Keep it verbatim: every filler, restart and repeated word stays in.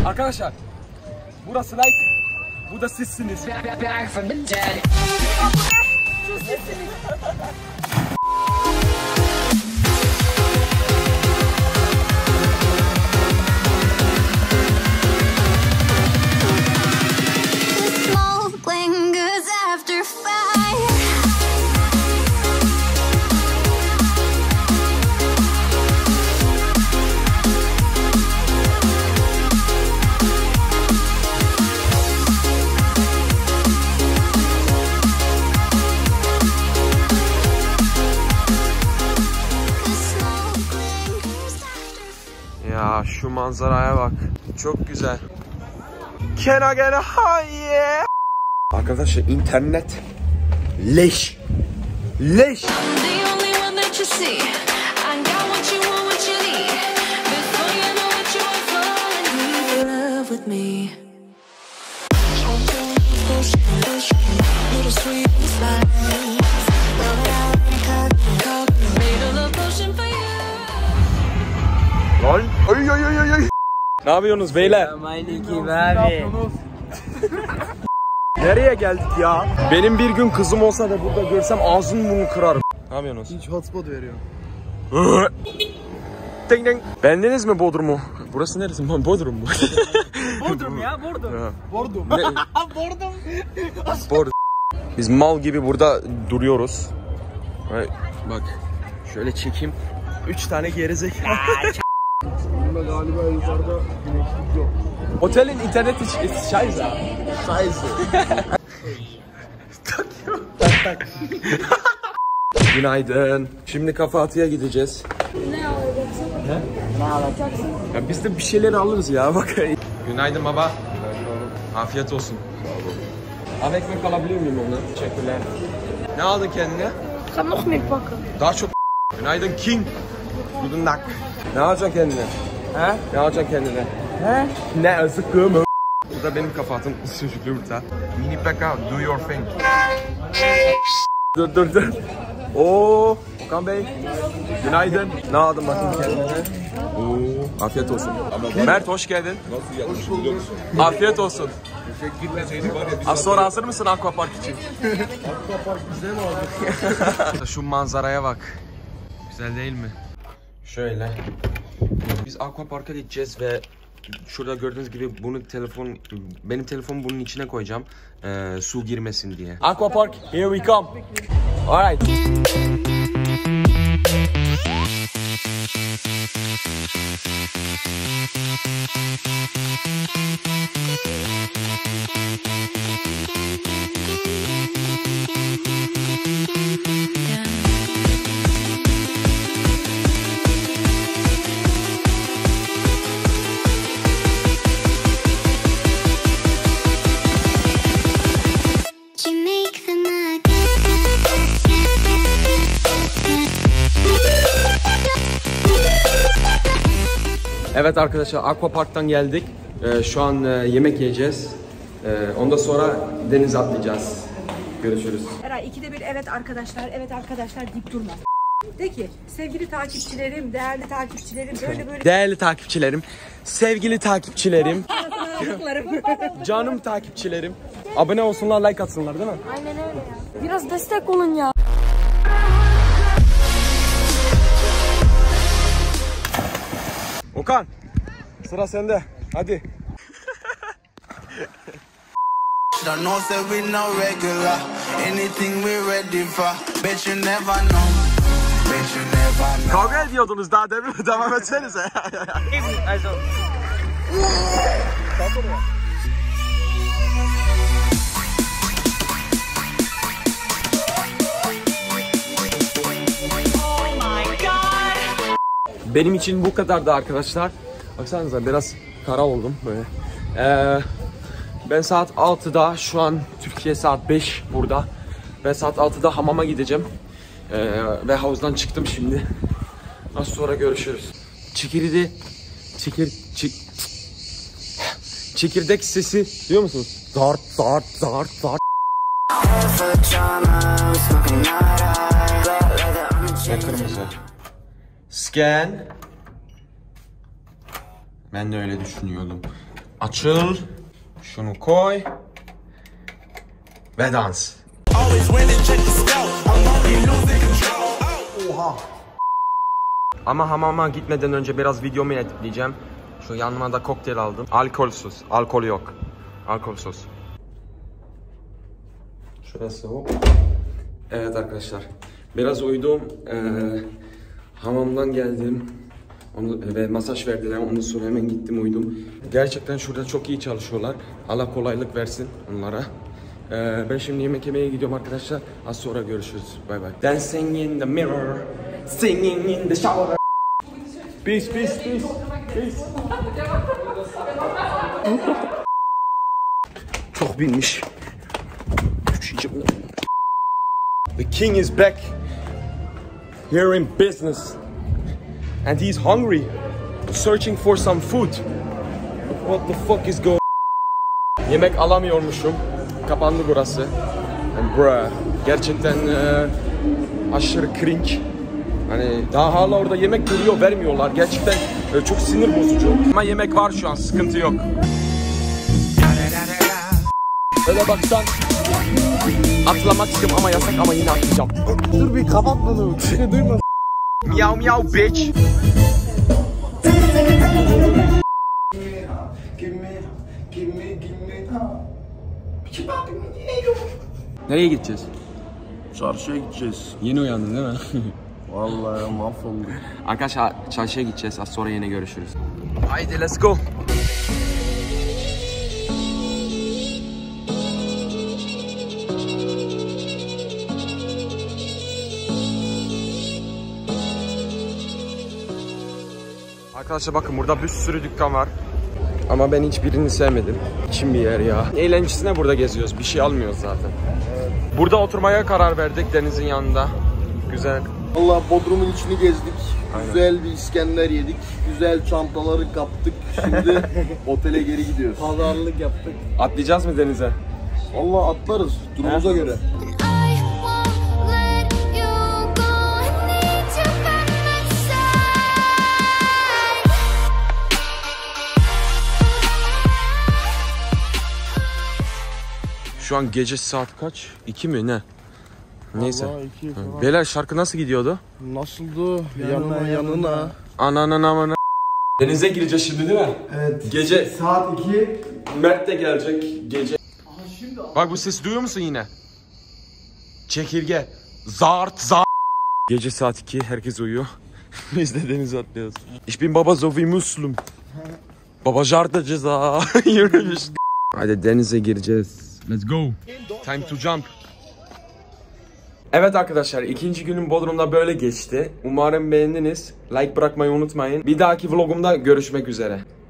Arkadaşlar burası like, bu da sizsiniz. Ya şu manzaraya bak. Çok güzel. Can I get a high yeah? Arkadaşlar internet leş. Leş. Lan ay ay ay ay. Ne yapıyorsunuz beyler? Selamünaleyküm abi. Nereye geldik ya? Benim bir gün kızım olsa da burada görsem ağzını bunu kırarım. Ne yapıyorsunuz? Hiç hotspot veriyor. Ding ding. Beğendiniz mi Bodrum'u? Burası neresi? Bodrum mu? Bodrum ya, Bodrum. Bodrum. Bodrum. Bodrum. Biz mal gibi burada duruyoruz. Bak şöyle çekeyim. Üç tane gerizekalı. Galiba yukarıda güneşlik yok. Otelin interneti şayza. Şayza. Tak tak. Günaydın. Şimdi Kafa Atı'ya gideceğiz. Ne alacaksın? He? Ne alacaksın? Ya biz de bir şeyler alırız ya bak. Günaydın baba. Afiyet olsun. Abi ekmek alabilir miyim ondan? Teşekkürler. Ne aldın kendine? Sen noch mehr packen. Daha çok. Günaydın King. Guten Tag. Ne alacaksın kendine? He? Ne alacaksın kendine? He? Ne sıkığım. Bu da benim Kafa Atım sucuklu yumurta. Mini Pekka, do your thing. Dur dur dur. Oo, Okan Bey. Günaydın. Ne aldın bakayım kendine? Oo, afiyet olsun. Mert hoş geldin. Nasıl yanlış biliyor musun? Afiyet olsun. Teşekkür gitmeseydik var ya biz... Az sonra hazır mısın Aquapark için? Aquapark bize mi oldu? Şu manzaraya bak. Güzel değil mi? Şöyle. Biz Aquapark'a gideceğiz ve şurada gördüğünüz gibi bunu telefon benim telefonumu bunun içine koyacağım. Ee, su girmesin diye. Aquapark, here we come. Alright. Evet arkadaşlar Aquapark'tan geldik. Ee, şu an e, yemek yiyeceğiz. Ee, ondan sonra denize atlayacağız. Görüşürüz. Eray ikide bir evet arkadaşlar, evet arkadaşlar deyip durma. De ki sevgili takipçilerim, değerli takipçilerim, böyle böyle... Değerli takipçilerim, sevgili takipçilerim, canım takipçilerim. Abone olsunlar, like atsınlar değil mi? Aynen öyle ya. Biraz destek olun ya. Okan, sıra sende. Hadi. Kavga ediyordunuz daha demin, devam etsenize. Benim için bu kadardı arkadaşlar. Baksanıza biraz kara oldum böyle. Ee, ben saat altıda, şu an Türkiye saat beş burada. Ben saat altıda hamama gideceğim. Ee, ve havuzdan çıktım şimdi. Az sonra görüşürüz. Çekirdi, çekir, çek, çekirdek sesi duyuyor musunuz? Dart, dart, dart, dart. Ve kırmızı. Scan. Ben de öyle düşünüyordum. Açıl. Şunu koy. Ve dans. Oha. Ama hamama gitmeden önce biraz videomu editleyeceğim. Şu yanıma da kokteyl aldım. Alkolsüz. Alkol yok. Alkolsüz. Şurası o. Evet arkadaşlar. Biraz uyudum. Ee, hamamdan geldim. Onu, ve masaj verdiler. Ondan sonra hemen gittim uyudum. Gerçekten şurada çok iyi çalışıyorlar. Allah kolaylık versin onlara. Ee, ben şimdi yemek yemeye gidiyorum arkadaşlar. Az sonra görüşürüz. Bye bye. Dancing in the mirror, singing in the shower. Peace, peace, peace, peace. Çok binmiş. The king is back here in business, and he's hungry, searching for some food. What the fuck is going? Yemek alamıyormuşum. Kapandı burası. And bruh, gerçekten e, aşırı cringe. Hani daha hala orada yemek duruyor, vermiyorlar. Gerçekten e, çok sinir bozucu. Ama yemek var şu an, sıkıntı yok. Öyle baksan atlamak istiyorum ama yasak, ama yine atlayacağım. Dur bir kapat bunu. Bir şey duyma. Miyav miyav bitch. Nereye gideceğiz? Çarşıya gideceğiz. Yeni uyandın değil mi? Vallahi mahvolduk. Arkadaşlar çarşıya gideceğiz. Az sonra yine görüşürüz. Haydi let's go. Arkadaşlar bakın, burada bir sürü dükkan var. Ama ben hiçbirini sevmedim. İçim bir yer ya. Eğlencesine burada geziyoruz. Bir şey almıyoruz zaten. Burada oturmaya karar verdik denizin yanında. Güzel. Vallahi Bodrum'un içini gezdik. Aynen. Güzel bir İskender yedik. Güzel çantaları kaptık. Şimdi otele geri gidiyoruz. Pazarlık yaptık. Atlayacağız mı denize? Vallahi atlarız durumumuza He? göre. Şu an gece saat kaç? iki mi ne? Neyse. Vallahi iki falan. Beyler, şarkı nasıl gidiyordu? Nasıldı? Yanına yanına. Ananın amına. Denize gireceğiz şimdi değil mi? Evet. Gece Saat iki. Mert de gelecek gece. Bak, bu ses duyuyor musun yine? Çekirge. Zart zart. Gece saat iki, herkes uyuyor. Biz de denize atlıyoruz. Ich bin Baba so wie Müslüm. Baba jarda ceza. Yürümüş. Hadi denize gireceğiz. Let's go. Time to jump. Evet arkadaşlar, ikinci günün Bodrum'da böyle geçti. Umarım beğendiniz. Like bırakmayı unutmayın. Bir dahaki vlogumda görüşmek üzere.